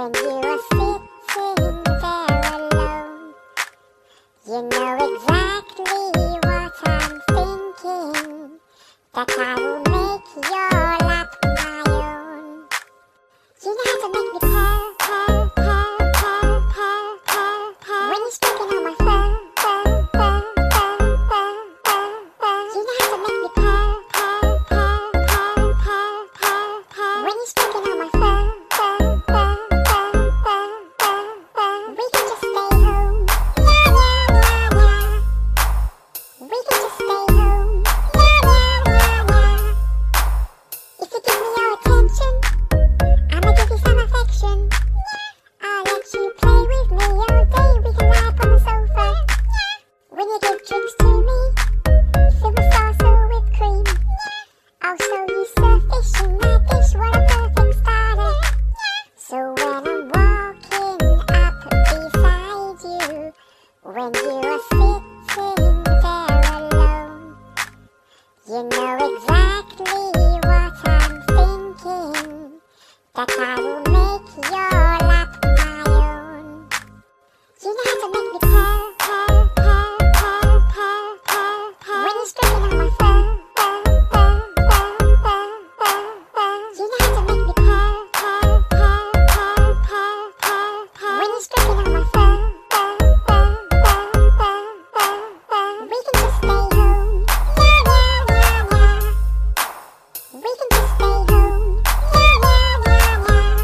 when you are sitting there alone. You know exactly what I'm thinking, that I will make your lap my own. You know how to make me purr, purr, purr, purr, purr, purr, purr, when you're stroking on my fur, fur, fur, fur, fur, fur, fur. You know how to make me purr, purr, purr, purr, purr, purr, purr, when you're stroking on my fur, fur, fur, fur, fur, fur, fur. We can just stay home, yeah, yeah, yeah, yeah. We can just stay home, yeah, yeah, yeah, yeah. If you give me your attention, I'ma give you some affection. I'll let you play with me all day. We can lie up on the sofa. When you give drinks to me, fill the saucer with cream. I'll show you surfish in my dish. What a perfect starter. So when I'm walking up beside you, when you are sitting there alone, you know exactly what I'm thinking, that I will make your lap my own. You know how to make me purr, purr, purr, purr, purr, purr, purr, when you're stroking on my fur, fur, fur, fur, fur, fur, fur. You know how to make me purr, purr, purr, purr, purr, purr, purr, when you're stroking on my fur, fur, fur, fur, fur, fur, fur. We can just stay home, yeah, yeah, yeah, yeah. We can just stay home, yeah, yeah, yeah, yeah.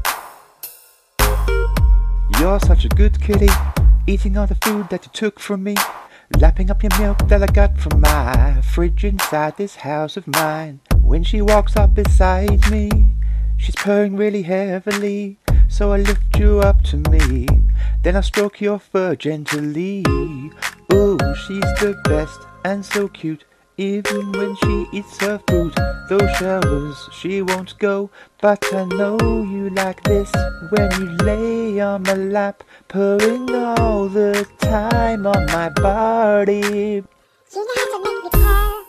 You're such a good kitty, eating all the food that you took from me, lapping up your milk that I got from my fridge inside this house of mine. When she walks up beside me, she's purring really heavily, so I lift you up to me, then I stroke your fur gently. Ooh, she's the best and so cute, even when she eats her food. Those showers she won't go, but I know you like this, when you lay on my lap, purring all the time on my body. You know how to make me purr,